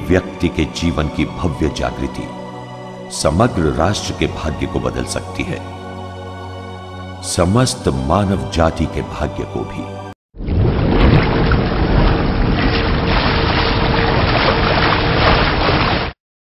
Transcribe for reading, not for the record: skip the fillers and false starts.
व्यक्ति के जीवन की भव्य जागृति समग्र राष्ट्र के भाग्य को बदल सकती है, समस्त मानव जाति के भाग्य को भी।